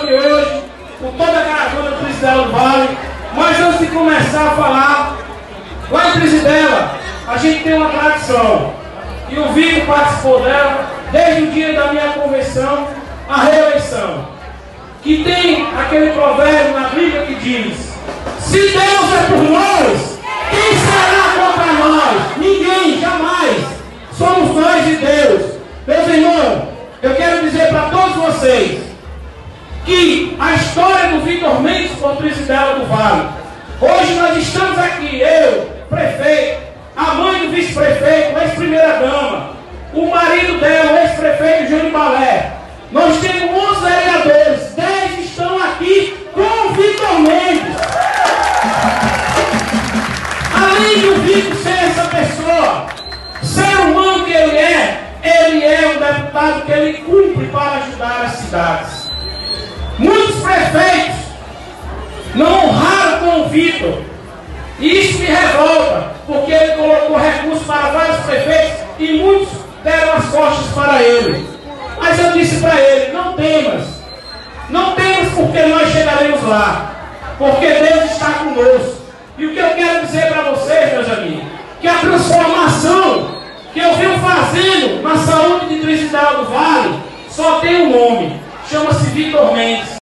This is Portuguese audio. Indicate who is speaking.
Speaker 1: aqui hoje, com toda a caravana do Presidela do Vale. Mas antes de começar a falar, lá em Presidela, a gente tem uma tradição. E o Vitor participou dela desde o dia da minha convenção, a reeleição. Que tem aquele provérbio na Bíblia que diz: se Deus é por nós, quem será contra nós? Ninguém, jamais. Somos nós e Deus. Meus irmãos, eu quero dizer para todos vocês que a história do Vitor Mendes por Presidela do Vale. Hoje nós estamos aqui, eu, prefeito, a mãe do vice-prefeito, ex-primeira-dama, o marido dela, o ex-prefeito Júnior Balé. Nós temos 11 vereadores, 10 estão aqui com o Vitor Mendes. Além de o Vitor ser essa pessoa, ser humano que ele é um deputado que ele cumpre para ajudar as cidades. Muitos prefeitos não honraram com o Vitor. E isso me revolta, porque ele colocou recursos para vários prefeitos e muitos deram as costas para ele. Mas eu disse para ele: não temas. Não temas, porque nós chegaremos lá. Porque Deus está conosco. E o que eu quero dizer para vocês, meus amigos, que a transformação que eu venho fazendo na saúde de Presidela do Vale só tem um nome. Chama-se Vitor Mendes.